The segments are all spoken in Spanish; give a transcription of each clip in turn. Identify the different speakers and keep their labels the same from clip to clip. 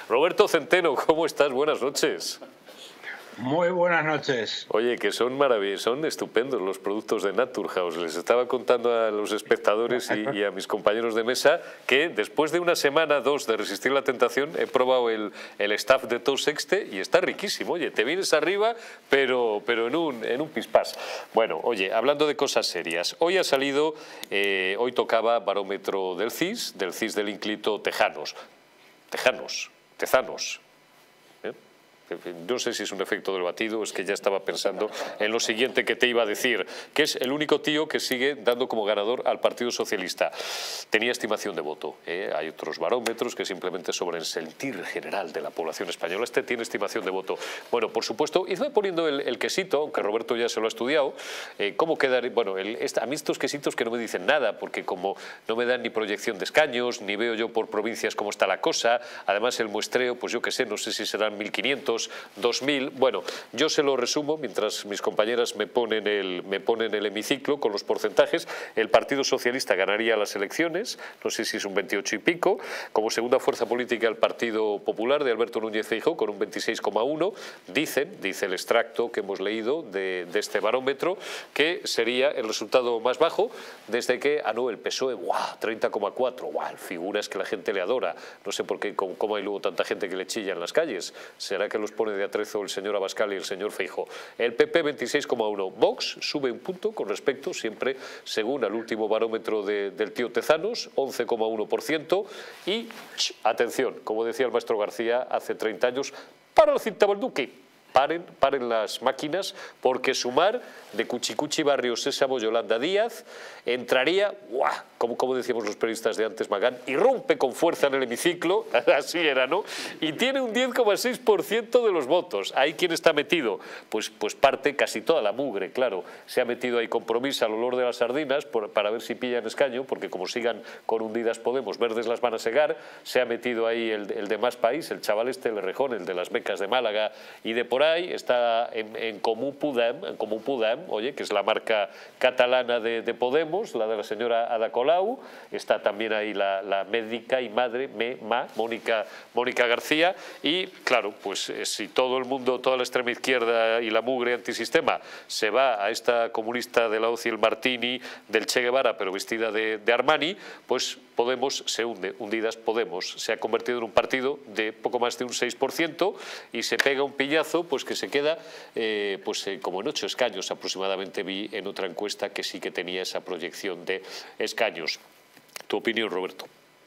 Speaker 1: Roberto Centeno, ¿cómo estás? Buenas noches.
Speaker 2: Muy buenas noches.
Speaker 1: Oye, que son maravillosos, son estupendos los productos de Naturhaus. Les estaba contando a los espectadores y a mis compañeros de mesa que después de una semana, dos de resistir la tentación, he probado el staff de Tos Sexte y está riquísimo. Oye, te vienes arriba, pero en un pispás. Bueno, oye, hablando de cosas serias, hoy ha salido, hoy tocaba barómetro del CIS del Ínclito Tezanos. No sé si es un efecto del batido, es que ya estaba pensando en lo siguiente que te iba a decir, que es el único tío que sigue dando como ganador al Partido Socialista. Tenía estimación de voto. Hay otros barómetros que simplemente sobre el sentir general de la población española. Este tiene estimación de voto. Bueno, por supuesto, idme poniendo el quesito, aunque Roberto ya se lo ha estudiado. ¿Cómo quedar? Bueno, a mí estos quesitos que no me dicen nada, porque como no me dan ni proyección de escaños, ni veo yo por provincias cómo está la cosa, además el muestreo, pues yo qué sé, no sé si serán 1.500, 2.000, bueno, yo se lo resumo mientras mis compañeras me ponen el hemiciclo con los porcentajes. El Partido Socialista ganaría las elecciones, no sé si es un 28 y pico, como segunda fuerza política el Partido Popular de Alberto Núñez Feijóo con un 26,1, dice el extracto que hemos leído de este barómetro, que sería el resultado más bajo desde que, el PSOE, ¡guau!, 30,4, ¡guau!, figuras que la gente le adora, no sé por qué, cómo hay luego tanta gente que le chilla en las calles, será que los pone de atrezo el señor Abascal y el señor Feijóo. El PP 26,1. Vox sube un punto con respecto, siempre según al último barómetro del tío Tezanos, 11,1%. Y, atención, como decía el maestro García hace 30 años, para el Cintabalduqui. Paren las máquinas, porque Sumar, de Cuchicuchi Barrio Sésamo, Yolanda Díaz, entraría, como decíamos los periodistas de antes, Magán, irrumpe con fuerza en el hemiciclo, así era, ¿no? Y tiene un 10,6% de los votos. ¿Ahí quién está metido? Pues parte casi toda la mugre, claro. Se ha metido ahí Compromís al olor de las sardinas para ver si pillan escaño, porque como sigan con Unidas Podemos, verdes las van a segar. Se ha metido ahí el de Más País, el chaval el Rejón, el de las becas de Málaga y de por ahí, está en Comú Podem, oye, que es la marca catalana de Podemos, la de la señora Ada Colau. Está también ahí la médica y madre, Mónica García. Y claro, pues si todo el mundo, toda la extrema izquierda y la mugre antisistema se va a esta comunista de la UCI, el Martini, del Che Guevara, pero vestida de Armani, pues Podemos se hunde. Hundidas Podemos se ha convertido en un partido de poco más de un 6% y se pega un piñazo, pues que se queda como en 8 escaños aproximadamente. Vi en otra encuesta que sí que tenía esa proyección de escaños. ¿Tu opinión, Roberto?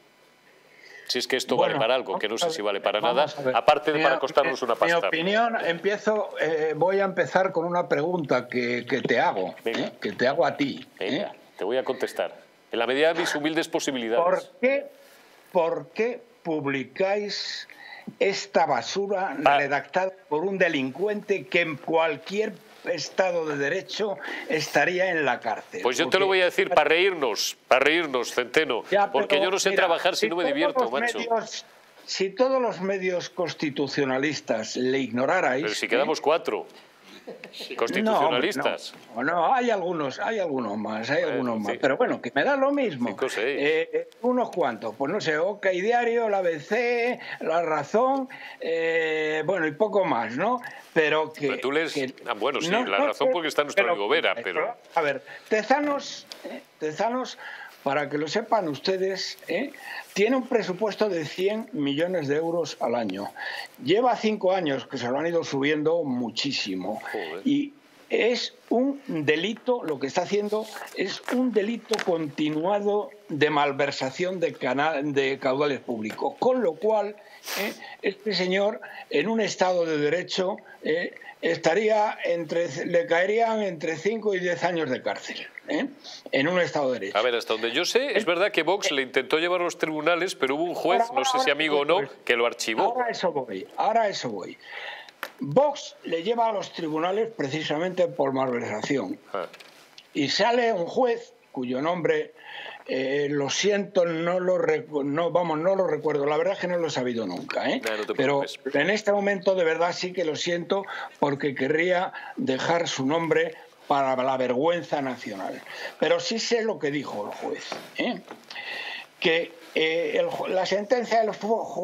Speaker 1: Si es que esto vale para algo, que no sé si vale para nada, aparte de para costarnos una pasta.
Speaker 2: Mi opinión, voy a empezar con una pregunta que te hago, que te hago a ti.
Speaker 1: Venga, te voy a contestar. En la medida de mis humildes posibilidades.
Speaker 2: ¿Por qué publicáis esta basura redactada por un delincuente que en cualquier Estado de Derecho estaría en la cárcel?
Speaker 1: Pues yo te lo voy a decir para reírnos, Centeno, porque yo no sé trabajar si no me divierto, macho.
Speaker 2: Si todos los medios constitucionalistas le ignorarais...
Speaker 1: Pero si quedamos 4 constitucionalistas.
Speaker 2: No, hay algunos más, pero bueno, que me da lo mismo.
Speaker 1: 5 o 6.
Speaker 2: Unos cuantos, pues no sé, OK Diario, la ABC, La Razón, bueno, y poco más, ¿no? Pero
Speaker 1: tú lees... bueno, sí, La Razón porque está nuestro amigo Vera, pero...
Speaker 2: A ver, Tezanos, para que lo sepan ustedes, tiene un presupuesto de 100 millones de euros al año. Lleva 5 años que se lo han ido subiendo muchísimo. Joder. Y es un delito, lo que está haciendo es un delito continuado de malversación de caudales públicos. Con lo cual, este señor, en un Estado de Derecho, le caerían entre 5 y 10 años de cárcel. En un Estado de Derecho.
Speaker 1: A ver, hasta donde yo sé, es verdad que Vox le intentó llevar a los tribunales, pero hubo un juez, no sé si amigo o no, que lo archivó.
Speaker 2: Ahora a eso voy. Vox le lleva a los tribunales precisamente por malversación. Y sale un juez cuyo nombre, lo siento, no lo recuerdo, la verdad es que no lo he sabido nunca, pero en este momento de verdad sí que lo siento, porque querría dejar su nombre para la vergüenza nacional. Pero sí sé lo que dijo el juez, que la sentencia del juez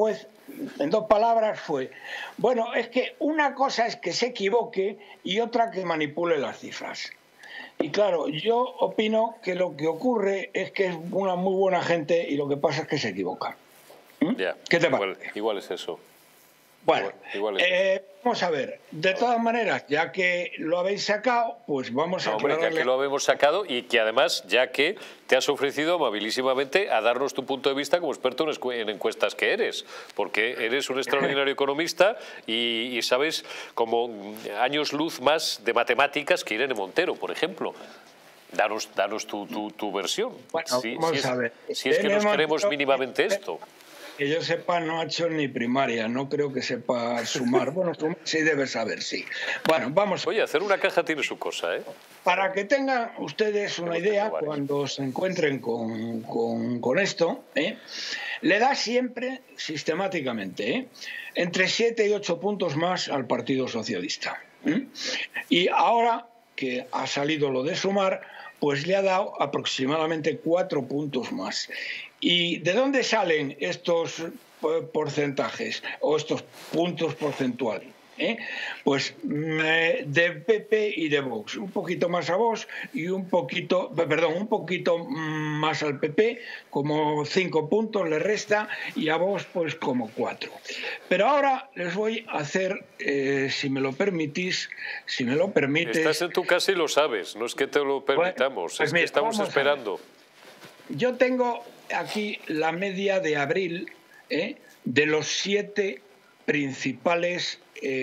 Speaker 2: en 2 palabras fue, bueno, es que una cosa es que se equivoque y otra que manipule las cifras. Y claro, yo opino que lo que ocurre es que es una muy buena gente y lo que pasa es que se equivoca. ¿Qué te parece?
Speaker 1: Igual es eso.
Speaker 2: Bueno, vamos a ver. De todas maneras, ya que lo habéis sacado, pues vamos a aclararle...
Speaker 1: Ya que lo habemos sacado y que además, ya que te has ofrecido amabilísimamente a darnos tu punto de vista como experto en encuestas que eres, porque eres un extraordinario economista y sabes como años luz más de matemáticas que Irene Montero, por ejemplo. Danos tu versión.
Speaker 2: Bueno, vamos a ver.
Speaker 1: Si es que nos creemos mínimamente esto.
Speaker 2: Que yo sepa, no ha hecho ni primaria, no creo que sepa sumar. Bueno, sí debe saber, sí. Bueno, vamos.
Speaker 1: Oye, hacer una caja tiene su cosa, ¿eh?
Speaker 2: Para que tengan ustedes una idea, cuando se encuentren con esto, le da siempre, sistemáticamente, entre 7 y 8 puntos más al Partido Socialista. Y ahora que ha salido lo de sumar, pues le ha dado aproximadamente 4 puntos más. ¿Y de dónde salen estos porcentajes o estos puntos porcentuales? Pues de PP y de Vox, un poquito más a Vox y un poquito más al PP, como 5 puntos le resta, y a Vox pues como 4. Pero ahora les voy a hacer, si me lo permites...
Speaker 1: Estás en tu casa y lo sabes, no es que te lo permitamos, es que estamos esperando.
Speaker 2: Yo tengo aquí la media de abril de los 7 principales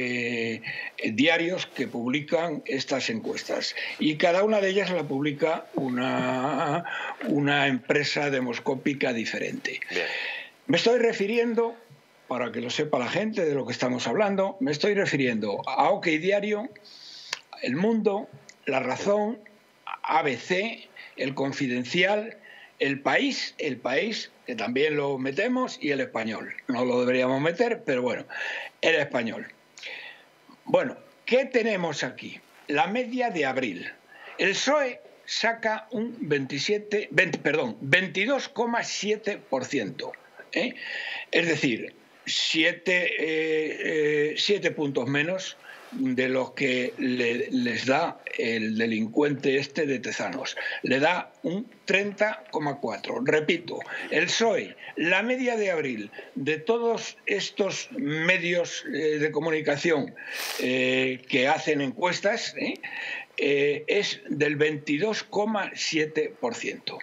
Speaker 2: diarios que publican estas encuestas, y cada una de ellas la publica una empresa demoscópica diferente. Bien. Me estoy refiriendo, para que lo sepa la gente de lo que estamos hablando, me estoy refiriendo a OK Diario, El Mundo, La Razón, ABC, El Confidencial, El País, que también lo metemos, y El Español. No lo deberíamos meter, pero bueno, El Español. Bueno, ¿qué tenemos aquí? La media de abril. El PSOE saca un 22,7%. Es decir, 7 puntos menos de los que les da el delincuente este de Tezanos. Le da un 30,4. Repito, el PSOE, la media de abril de todos estos medios de comunicación que hacen encuestas es del 22,7%.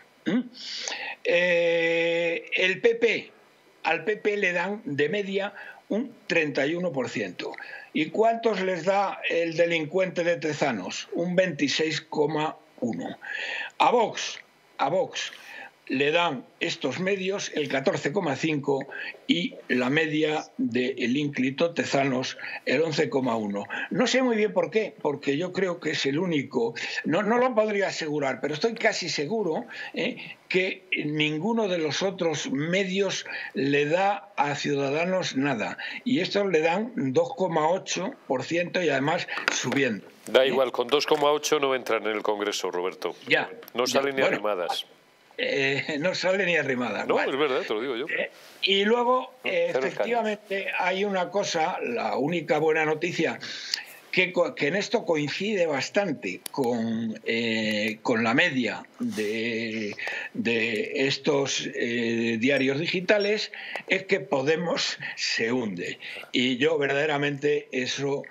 Speaker 2: El PP, al PP le dan de media un 31%. ¿Y cuántos les da el delincuente de Tezanos? Un 26,1%. A Vox le dan estos medios el 14,5% y la media del ínclito Tezanos el 11,1%. No sé muy bien por qué, porque yo creo que es el único, no lo podría asegurar, pero estoy casi seguro que ninguno de los otros medios le da a Ciudadanos nada. Y estos le dan 2,8% y además subiendo.
Speaker 1: Da igual, con 2,8 no entran en el Congreso, Roberto.
Speaker 2: Ya.
Speaker 1: No salen ni arrimadas.
Speaker 2: No sale ni arrimada.
Speaker 1: No, bueno, es verdad, te lo digo yo.
Speaker 2: Y luego, efectivamente, hay una cosa, la única buena noticia, que en esto coincide bastante con la media de estos diarios digitales, es que Podemos se hunde. Y yo verdaderamente eso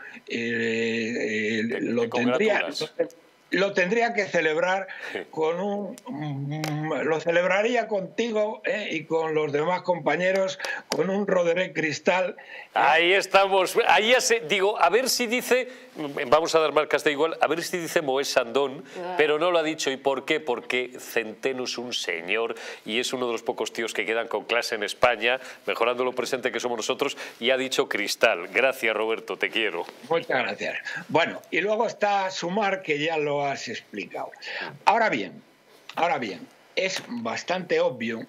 Speaker 2: lo tendría que celebrar lo celebraría contigo y con los demás compañeros con un Roderick Cristal.
Speaker 1: Ahí estamos, ahí digo, a ver si dice, vamos a dar marcas de igual, a ver si dice Moé Sandón, pero no lo ha dicho. ¿Y por qué? Porque Centeno es un señor y es uno de los pocos tíos que quedan con clase en España, mejorando lo presente que somos nosotros, y ha dicho Cristal. Gracias, Roberto, te quiero.
Speaker 2: Muchas gracias. Bueno, y luego está Sumar, que ya lo has explicado. Ahora bien, es bastante obvio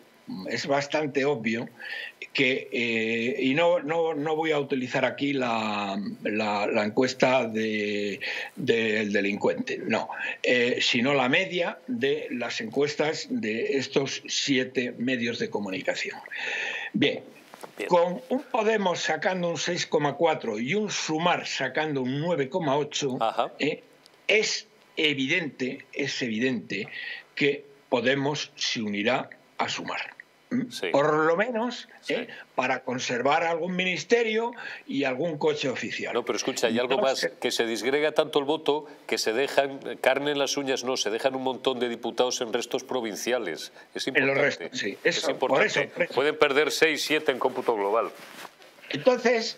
Speaker 2: que, y no voy a utilizar aquí la encuesta del delincuente, no, sino la media de las encuestas de estos 7 medios de comunicación. Bien, con un Podemos sacando un 6,4 y un Sumar sacando un 9,8, es evidente que Podemos se unirá a Sumar. Sí. Por lo menos para conservar algún ministerio y algún coche oficial.
Speaker 1: No, pero escucha, hay algo más, que se disgrega tanto el voto que se dejan, carne en las uñas no, se dejan un montón de diputados en restos provinciales. Es importante. En los restos,
Speaker 2: sí.
Speaker 1: Es importante. Por eso. Pueden perder 6, 7 en cómputo global.
Speaker 2: Entonces,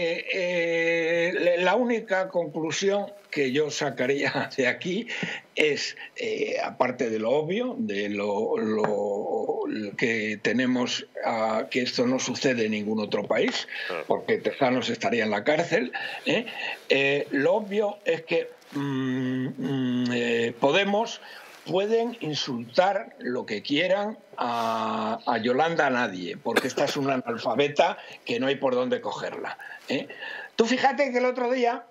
Speaker 2: la única conclusión que yo sacaría de aquí es, aparte de lo obvio, de lo que tenemos, que esto no sucede en ningún otro país, porque Tezanos estaría en la cárcel, lo obvio es que Podemos pueden insultar lo que quieran a Yolanda Nadie, porque esta es una analfabeta que no hay por dónde cogerla. Tú fíjate que el otro día,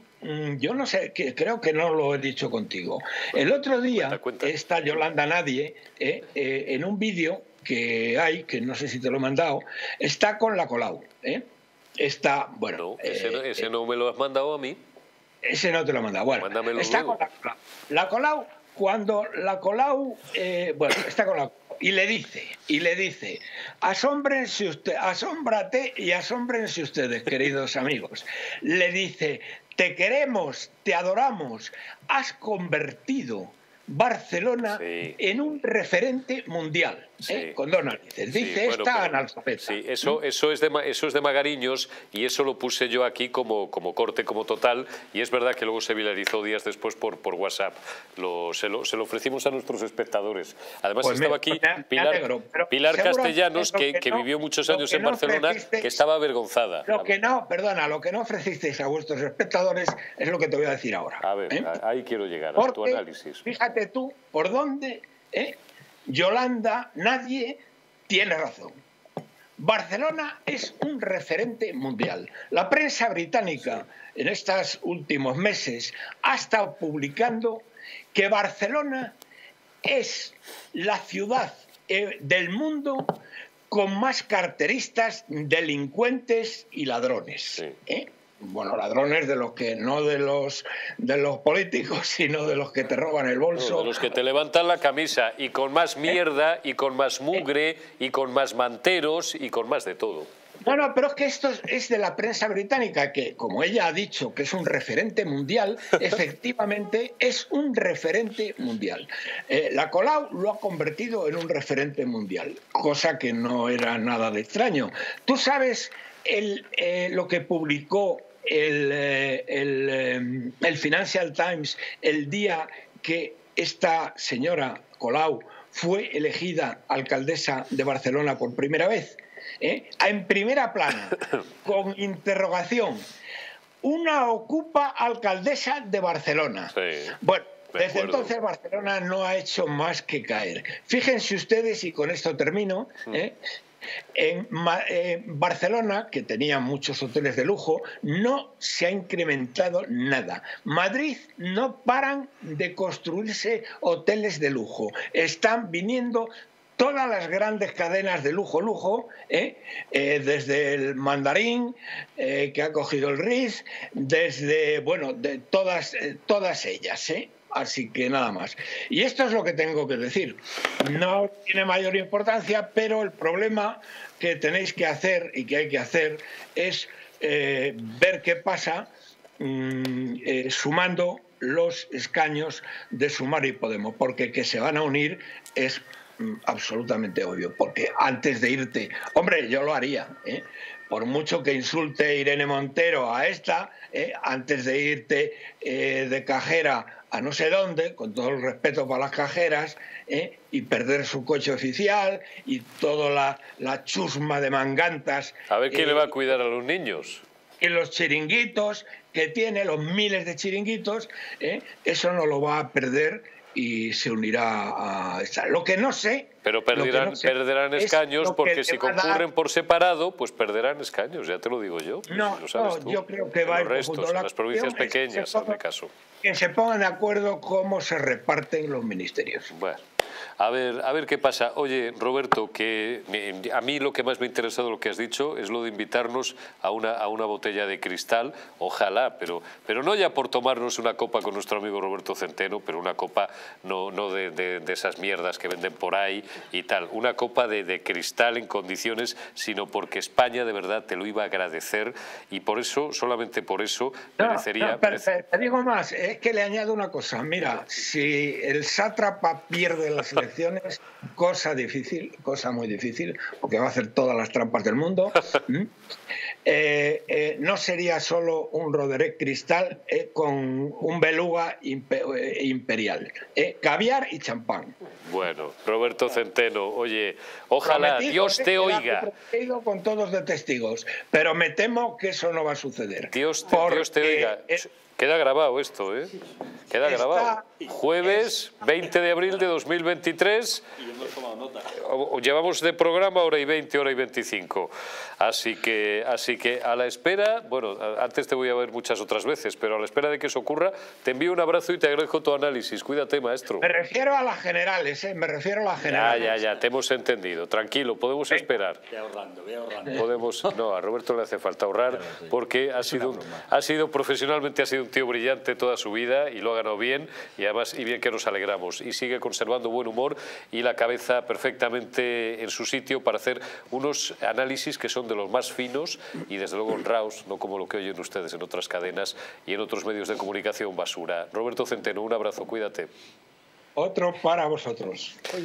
Speaker 2: yo no sé, creo que no lo he dicho contigo, el otro día esta Yolanda Nadie, en un vídeo que hay, que no sé si te lo he mandado, está con la Colau. Está, bueno...
Speaker 1: No, ese no me lo has mandado a mí.
Speaker 2: Ese no te lo he mandado. Bueno,
Speaker 1: mándamelo
Speaker 2: está
Speaker 1: luego.
Speaker 2: Con la Colau. La Colau, cuando la Colau, bueno, está con la Colau, y le dice, asómbrense usted, asómbrate y asómbrense ustedes, queridos amigos. Le dice, te queremos, te adoramos, has convertido Barcelona en un referente mundial, con dos narices. Dice esta analfabeta.
Speaker 1: Sí, eso es de Magariños, y eso lo puse yo aquí como corte, como total, y es verdad que luego se viralizó días después por WhatsApp. Se lo ofrecimos a nuestros espectadores. Además estaba aquí Pilar Castellanos, que vivió muchos años en Barcelona, que estaba avergonzada.
Speaker 2: Lo que no ofrecisteis a vuestros espectadores es lo que te voy a decir ahora.
Speaker 1: A ver, ahí quiero llegar, a tu análisis.
Speaker 2: Fíjate tú por dónde Yolanda Nadie tiene razón. Barcelona es un referente mundial. La prensa británica en estos últimos meses ha estado publicando que Barcelona es la ciudad del mundo con más carteristas, delincuentes y ladrones. Bueno, ladrones de los que no de los políticos, sino de los que te roban el bolso.
Speaker 1: De los que te levantan la camisa, y con más mierda, y con más mugre, y con más manteros, y con más de todo.
Speaker 2: No, pero es que esto es de la prensa británica, que como ella ha dicho que es un referente mundial, efectivamente es un referente mundial. La Colau lo ha convertido en un referente mundial, cosa que no era nada de extraño. Tú sabes lo que publicó el Financial Times el día que esta señora Colau fue elegida alcaldesa de Barcelona por primera vez. En primera plana, con interrogación, una ocupa alcaldesa de Barcelona.
Speaker 1: Sí,
Speaker 2: bueno, desde entonces Barcelona no ha hecho más que caer. Fíjense ustedes, y con esto termino, en Barcelona, que tenía muchos hoteles de lujo, no se ha incrementado nada. Madrid no paran de construirse hoteles de lujo. Están viniendo todas las grandes cadenas de lujo, desde el Mandarín, que ha cogido el Ritz, desde, bueno, de todas ellas, Así que nada más. Y esto es lo que tengo que decir. No tiene mayor importancia, pero el problema que tenéis que hacer y que hay que hacer es ver qué pasa sumando los escaños de Sumar y Podemos, porque que se van a unir es absolutamente obvio, porque antes de irte, hombre, yo lo haría, por mucho que insulte Irene Montero a esta, antes de irte de cajera a no sé dónde, con todo el respeto para las cajeras, y perder su coche oficial y toda la chusma de mangantas.
Speaker 1: A ver quién le va a cuidar a los niños.
Speaker 2: Y los chiringuitos que tiene, los miles de chiringuitos, eso no lo va a perder y se unirá a esta. Lo que no sé...
Speaker 1: Pero perderán escaños, porque si concurren por separado, pues perderán escaños, ya te lo digo yo.
Speaker 2: No, yo creo que va a ir
Speaker 1: restos, en las provincias pequeñas, en mi caso.
Speaker 2: Que se pongan de acuerdo cómo se reparten los ministerios.
Speaker 1: Bueno. A ver qué pasa. Oye, Roberto, que a mí lo que más me ha interesado lo que has dicho es lo de invitarnos a una botella de cristal, ojalá, pero no ya por tomarnos una copa con nuestro amigo Roberto Centeno, pero una copa no de esas mierdas que venden por ahí y tal, una copa de cristal en condiciones, sino porque España de verdad te lo iba a agradecer y por eso, solamente por eso, merecería...
Speaker 2: Pero te digo más, es que le añado una cosa. Mira, si el sátrapa pierde las elecciones, cosa difícil, cosa muy difícil, porque va a hacer todas las trampas del mundo, no sería solo un Roderick Cristal con un beluga imperial, caviar y champán.
Speaker 1: Bueno, Roberto Centeno, oye, ojalá Dios te oiga.
Speaker 2: Con todos de testigos, pero me temo que eso no va a suceder.
Speaker 1: Dios te oiga. Queda grabado esto, ¿eh? Queda grabado. Jueves 20 de abril de 2023.
Speaker 3: Y hemos tomado nota.
Speaker 1: Llevamos de programa hora y 20, hora y 25. Así que a la espera, bueno, antes te voy a ver muchas otras veces, pero a la espera de que eso ocurra, te envío un abrazo y te agradezco tu análisis. Cuídate, maestro.
Speaker 2: Me refiero a las generales, me refiero a las generales.
Speaker 1: Ya, te hemos entendido. Tranquilo, podemos esperar.
Speaker 3: Ve ahorrando.
Speaker 1: No, a Roberto le hace falta ahorrar porque ha sido profesionalmente, ha sido un tío brillante toda su vida y lo ha ganado bien y además y bien que nos alegramos y sigue conservando buen humor y la cabeza perfectamente en su sitio para hacer unos análisis que son de los más finos y desde luego honrados, no como lo que oyen ustedes en otras cadenas y en otros medios de comunicación basura. Roberto Centeno, un abrazo, cuídate.
Speaker 2: Otro para vosotros.